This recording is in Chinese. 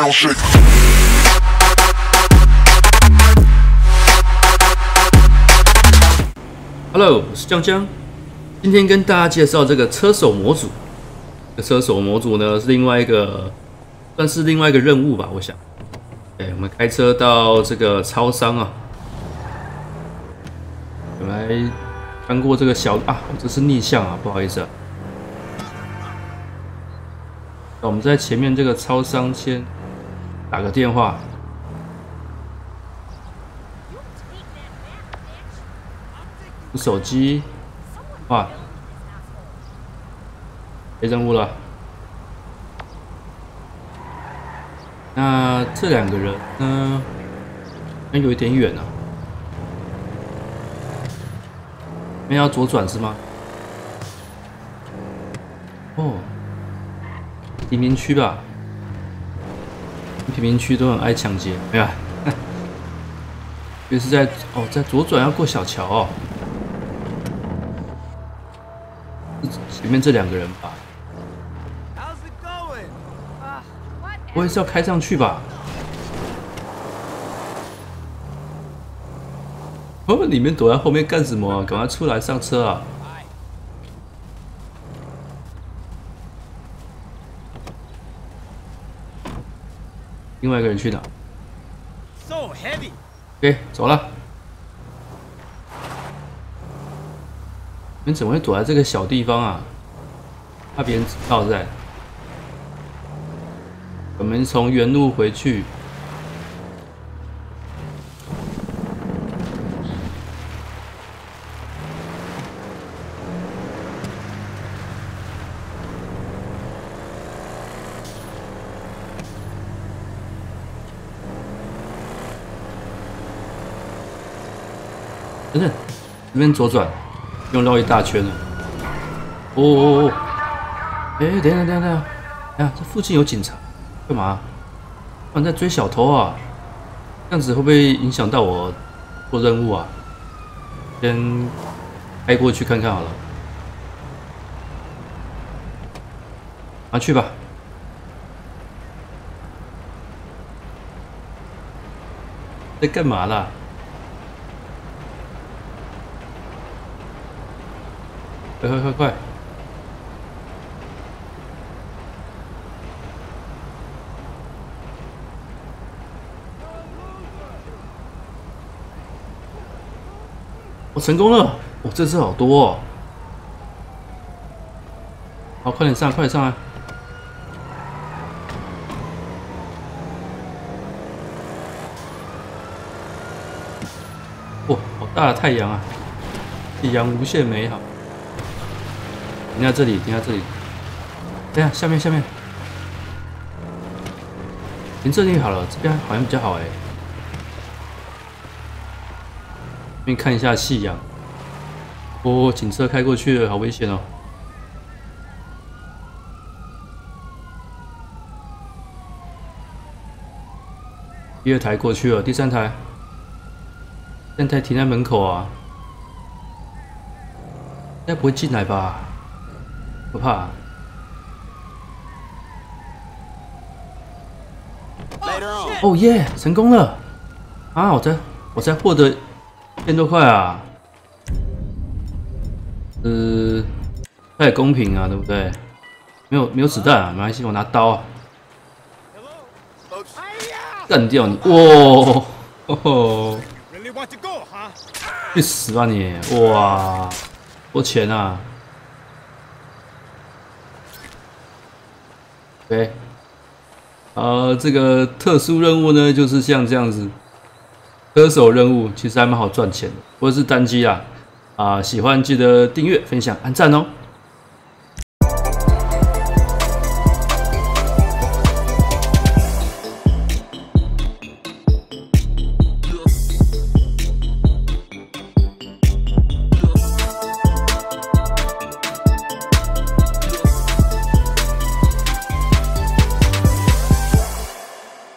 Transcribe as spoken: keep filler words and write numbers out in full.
ground shake. Hello， 我是江江，今天跟大家介绍这个车手模组。这个车手模组呢是另外一个，算是另外一个任务吧，我想。哎，我们开车到这个超商啊，我们来翻过这个小啊，我这是逆向啊，不好意思啊。那我们在前面这个超商先打个电话。手机，哇，没任务了。那这两个人呢？那有一点远啊。那要左转是吗？哦，贫民区吧？贫民区都很爱抢劫，对吧？这是在哦，在左转要过小桥哦。前面这两个人吧，不会是要开上去吧？哦，里面躲在后面干什么啊？赶快出来上车啊！另外一个人去哪 ？So heavy. OK， 走了。你们怎么会躲在这个小地方啊？怕别人知道在。我们从原路回去。等等，这边左转。用绕一大圈了。哦哦哦！哎，等一下，等一下，等一下！哎呀，这附近有警察，干嘛？他们在追小偷啊！这样子会不会影响到我做任务啊？先开过去看看好了。拿去吧。在干嘛啦？快快快快！我成功了！我这次好多哦！好，快点上，快点上来！哇，好大的太阳啊！夕阳无限美好。停在这里，停在这里。等下，下面下面，停这里好了，这边好像比较好哎。这边看一下夕阳。哦，警车开过去了，好危险哦。第二台过去了，第三台，第三台停在门口啊，应该不会进来吧？不怕、啊。哦耶，成功了！啊，我才我才获得一千多块啊！呃，太公平啊，对不对？没有没有子弹啊，没关系，我拿刀啊，干掉你！哇，哦吼！去死吧你！哇，多钱啊！ OK， 呃，这个特殊任务呢，就是像这样子，歌手任务其实还蛮好赚钱的，或者是单机啦。啊、呃，喜欢记得订阅、分享、按赞哦。